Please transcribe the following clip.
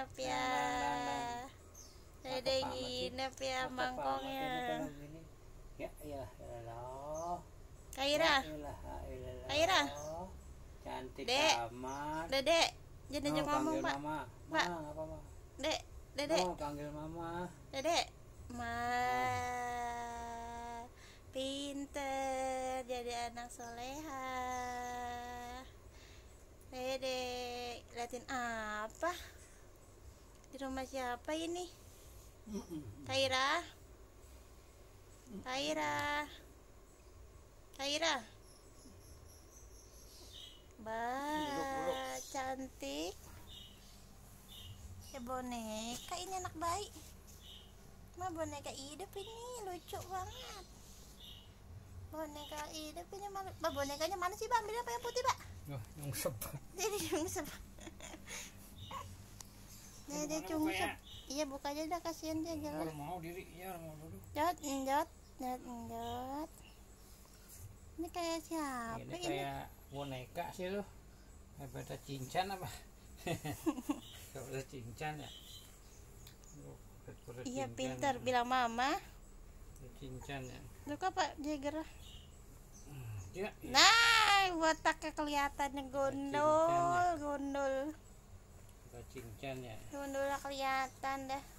nginep ya. Dede nginep ya mangkongnya. Ya iyalah. Kaira. Kaira. Cantik Dek. amat. Dedek. Jadi ngomong, Pak. Mama. Pak. Apa, Ma? Dek, Dedek. Panggil Mama. Dedek. Pinter jadi anak soleha. Dedek, liatin apa? Di rumah siapa ini? Kaira. Kaira. Kaira. Cantik. Ya boneka ini anak baik. Mah boneka hidup ini lucu banget. Boneka hidup ini malu. Bonekanya mana sih, Pak? Ambil apa yang putih, Pak? Nyungsep. Jadi nyungsep. Jadi nyungsep. Iya, bukanya dah, kasihan dia jalan. Mau diri, ya mau dulu. Jot. Ini kayak siapa ini? Kayak boneka sih lu. Kayak cincin apa? Kayak cincin ya. Iya, pintar bilang Mama. Cincin ya. Lu kok Pak Jagger? Ya. Nah, botaknya kelihatannya gondol. Cincin ya. Gondolnya kelihatan dah.